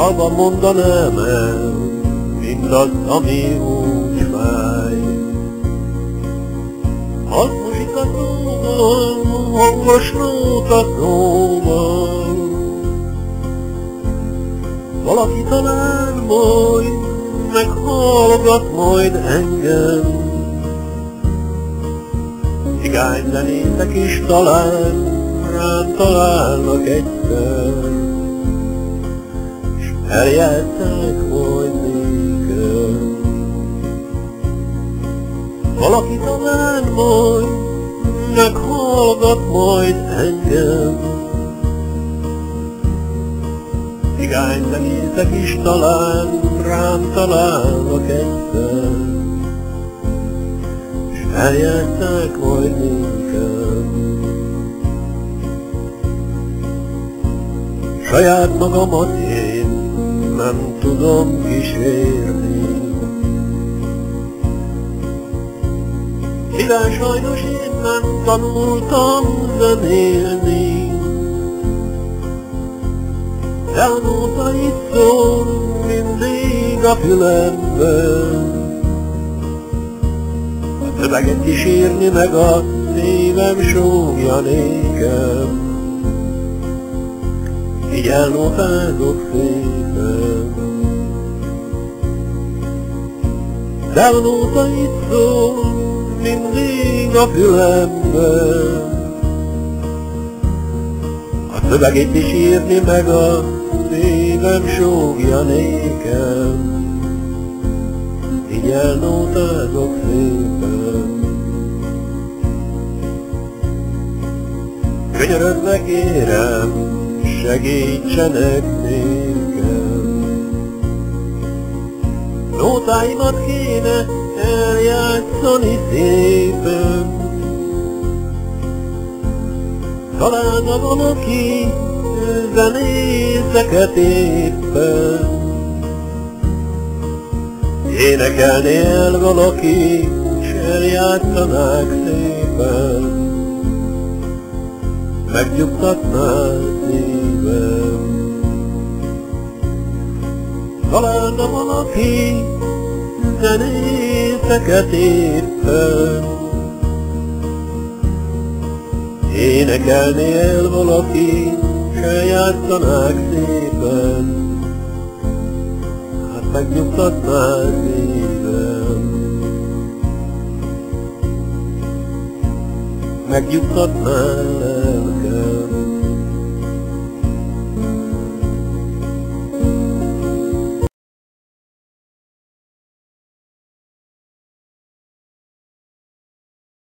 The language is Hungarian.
halva mondanám el mindazt, ami úgy fáj. Halk muzsika szóval, hangos nóta szóval, valaki talán majd meghallgat majd engem. Cigányzenészek is talán rám találnak egyszer, s eljátszák majd nékem. Valaki talán majd meghallgat majd engem. Cigányzenészek is talán rám találnak egyszer, s eljátszák majd nékem. Saját magamat én nem tudom kísérni, mivel sajnos én nem tanultam zenélni. De a nóta itt szól mindig a fülemben, a szöveget kísérni meg a szívem súgja nékem. Így elnótázok szépen, de a nóta itt szól mindig a fülemben, a szöveget is írni meg a szívem súgja nékem. Így elnótázok szépen, könyörögve kérem, segítsenek nékem. Nótáimat kéne eljátszani szépen, talán a valaki zenészeket éppen. Énekelni el valaki, s eljátszanák szépen, megnyugtatná szívem. Talán a valaki zenészeket éppen, énekelni el valaki, s eljátszanák szépen, hát megnyugtatná szívem. Megnyugtatná lelkem.